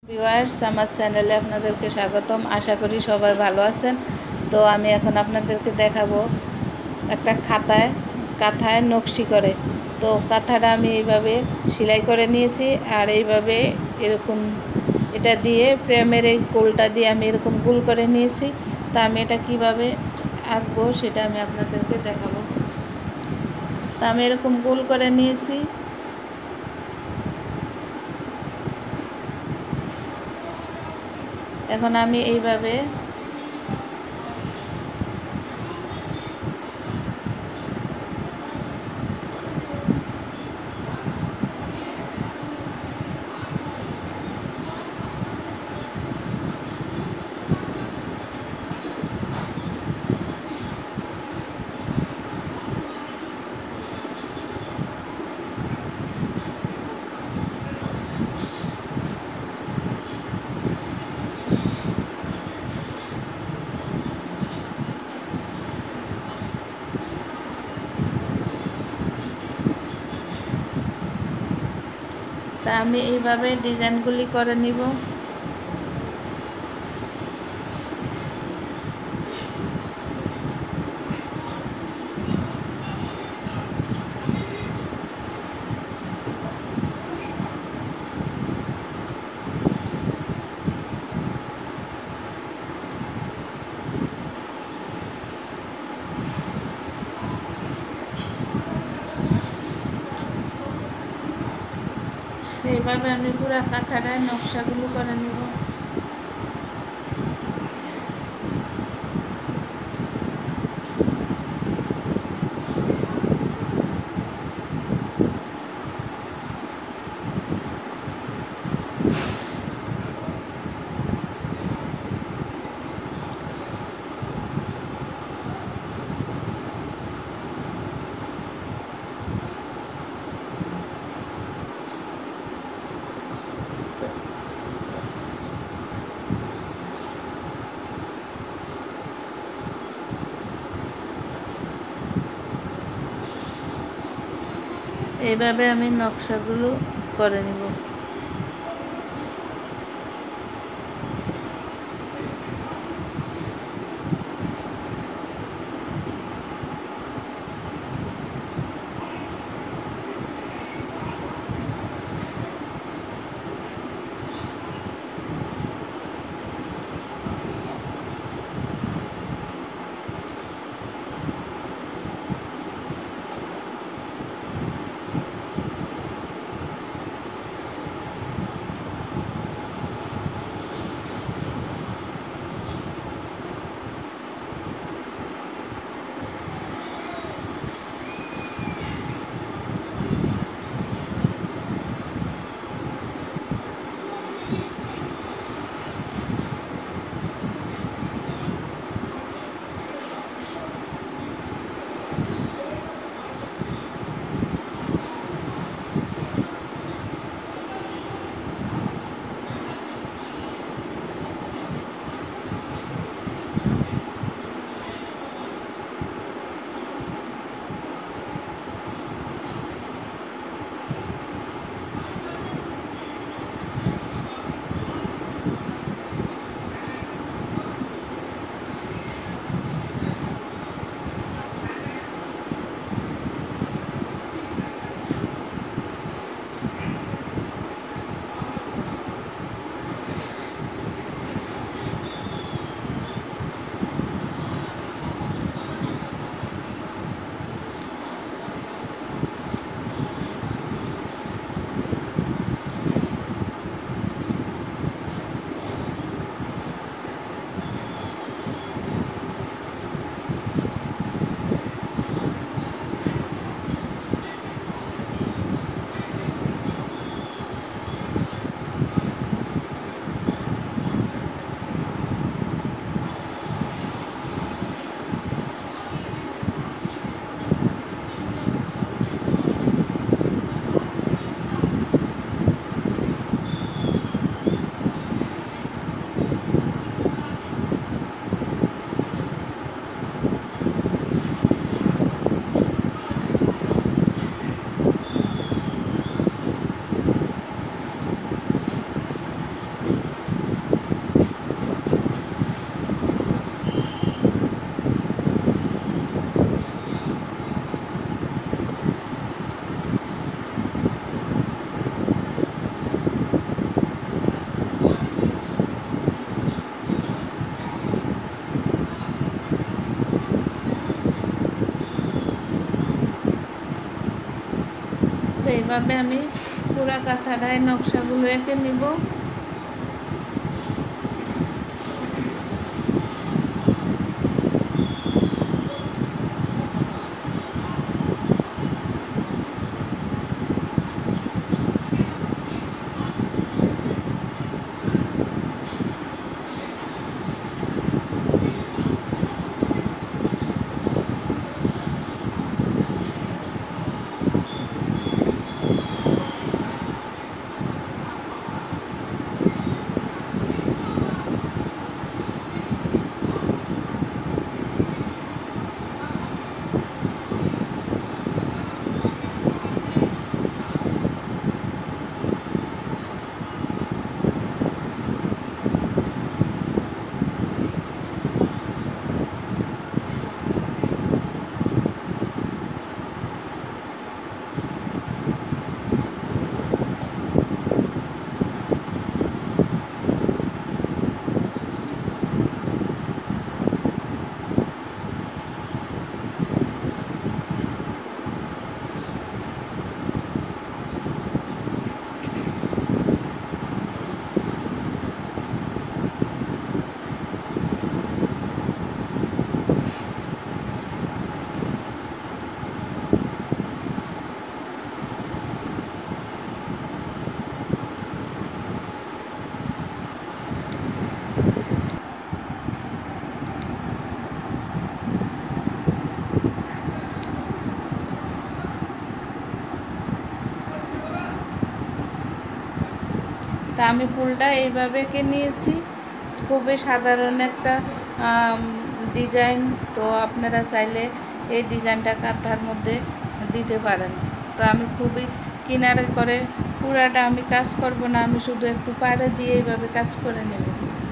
Viewers, আমার চ্যানেলে আপনাদেরকে স্বাগতম। আশা করি সবাই ভালো আছেন। তো আমি এখন আপনাদেরকে দেখাবো একটা কাঁথায় নকশি করে। তো কাঁথাটা আমি এইভাবে সেলাই করে নিয়েছি, আর এইভাবে এরকম এটা দিয়ে ফ্রেমের এই গোলটা দিয়ে আমি এরকম গোল করে নিয়েছি। তো আমি এটা কিভাবে আঁকবো সেটা আমি আপনাদেরকে দেখাবো। তো আমি এরকম গোল করে নিয়েছি। এখন আমি এইভাবে এইভাবে ডিজাইনগুলি করে নিব। এইভাবে আমি পুরো কাঁথাটায় নকশাগুলো করে নিব। এইভাবে আমি নকশাগুলো করে নিব। এভাবে আমি পুরা কাঁথাটায় নকশাগুলো এঁকে নিব। তা আমি ফুলটা এইভাবে এঁকে নিয়েছি। খুবই সাধারণ একটা ডিজাইন। তো আপনারা চাইলে এই ডিজাইনটা কাঁথার মধ্যে দিতে পারেন। তো আমি খুবই কিনারে করে পুরাটা আমি কাজ করব না, আমি শুধু একটু পাড়ে দিয়ে এইভাবে কাজ করে নেব।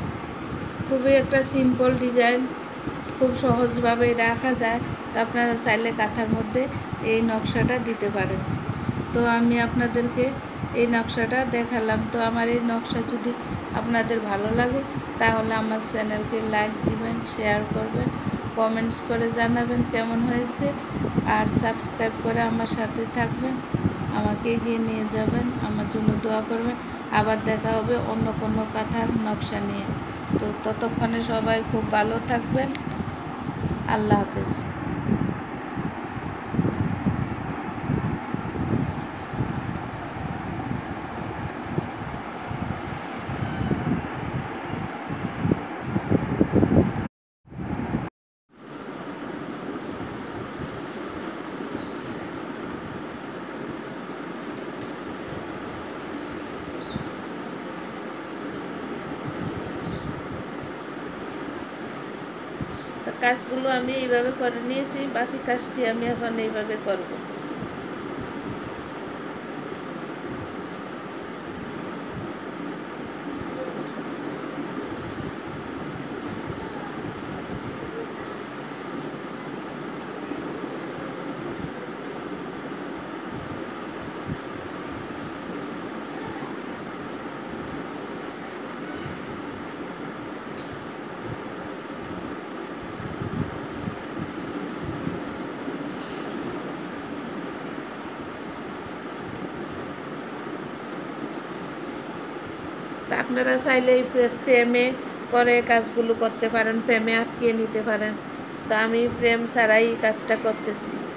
খুবই একটা সিম্পল ডিজাইন, খুব সহজভাবে রাখা যায়। তো আপনারা চাইলে কাঁথার মধ্যে এই নকশাটা দিতে পারেন। তো আমি আপনাদেরকে এই নকশাটা দেখালাম। তো আমার এই নকশা যদি আপনাদের ভালো লাগে তাহলে আমার চ্যানেলকে লাইক দিবেন, শেয়ার করবেন, কমেন্টস করে জানাবেন কেমন হয়েছে, আর সাবস্ক্রাইব করে আমার সাথে থাকবেন, আমাকে এগিয়ে নিয়ে যাবেন, আমার জন্য দোয়া করবেন। আবার দেখা হবে অন্য কোনো কাঁথার নকশা নিয়ে। তো ততক্ষণে সবাই খুব ভালো থাকবেন। আল্লাহ হাফেজ। তো কাজগুলো আমি এইভাবে করে নিয়েছি, বাকি কাজটি আমি এখন এইভাবে করব। তা আপনারা চাইলে এই ফ্রেমে করে কাজগুলো করতে পারেন, ফ্রেমে আটকিয়ে নিতে পারেন। তো আমি ফ্রেম ছাড়াই কাজটা করতেছি।